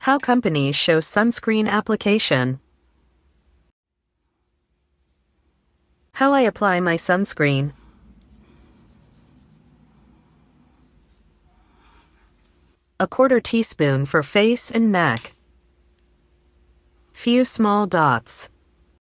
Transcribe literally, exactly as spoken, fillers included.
How companies show sunscreen application. How I apply my sunscreen. A quarter teaspoon for face and neck. Few small dots.